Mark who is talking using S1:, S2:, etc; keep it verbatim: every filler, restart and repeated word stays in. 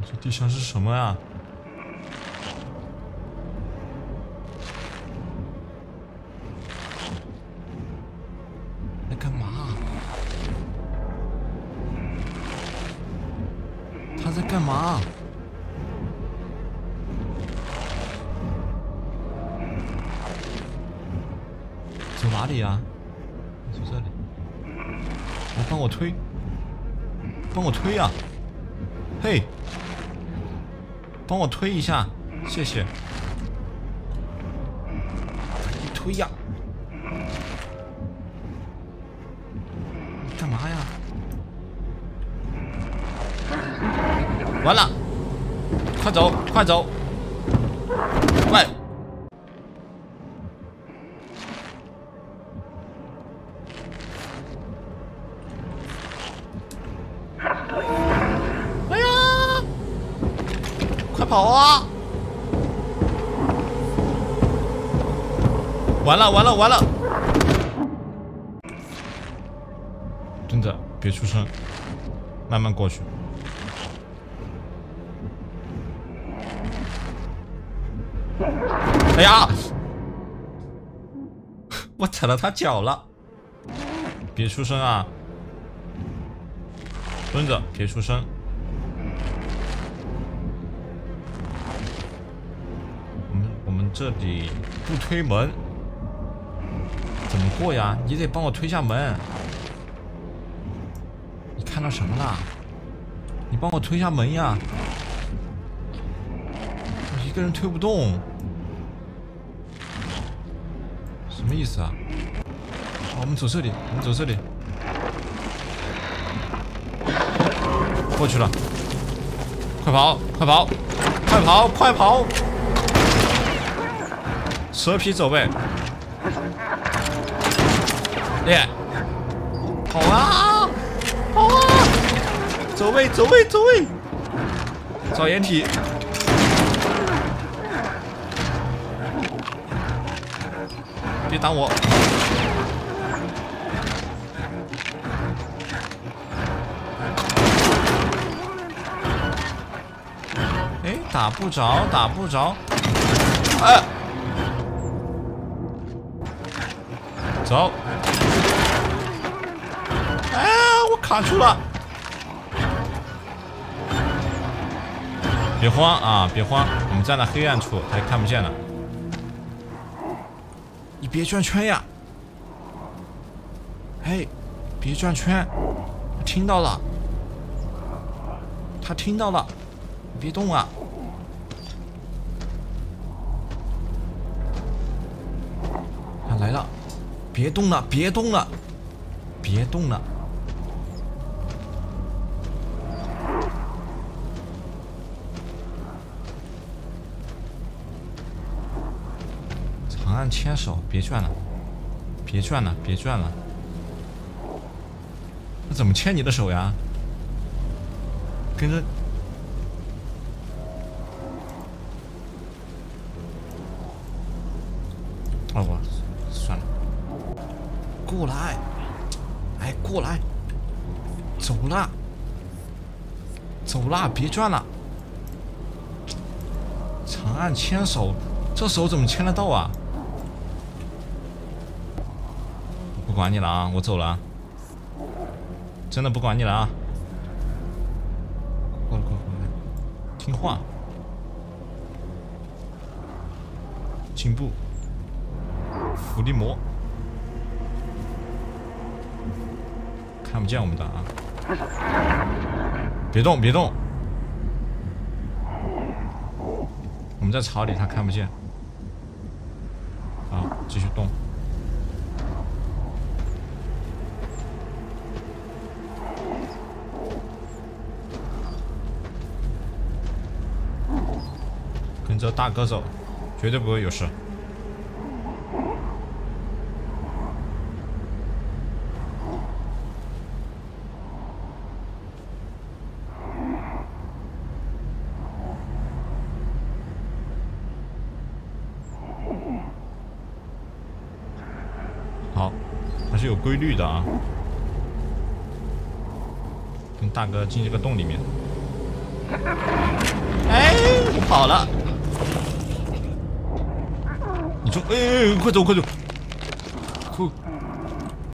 S1: 这地上是什么呀？在干嘛？他在干嘛？走哪里呀？走这里。来，帮我推，帮我推呀！嘿，帮我推一下，谢谢。你推呀！你干嘛呀？完了，快走，快走！喂！哎呀！快跑啊！完了，完了，完了！蹲着，别出声，慢慢过去。哎呀！我踩到他脚了，别出声啊！蹲着，别出声。我们我们这里不推门，怎么过呀？你得帮我推下门。你看到什么了？你帮我推下门呀！我一个人推不动。什么意思啊？好，我们走这里，我们走这里，过去了，快跑，快跑，快跑，快跑！蛇皮走位，耶！跑啊，跑啊！走位，走位，走位！找掩体。别挡我！哎，打不着，打不着！啊！走！哎，我卡住了！别慌啊，别慌，我们站在黑暗处，他也看不见了。你别转圈呀！嘿，别转圈！我听到了，他听到了，你别动啊！他来了，别动了，别动了，别动了！长按牵手，别转了，别转了，别转了。那怎么牵你的手呀？跟着。哦，我算了。过来，哎，过来，走啦，走啦，别转了。长按牵手，这手怎么牵得到啊？不管你了啊，我走了啊，真的不管你了啊！过来过来过来，听话，进步，伏地魔，看不见我们的啊！别动别动，我们在草里，他看不见。好，继续动。跟着大哥走，绝对不会有事。好，还是有规律的啊。跟大哥进这个洞里面。 跑了。你说，哎哎，快走快走，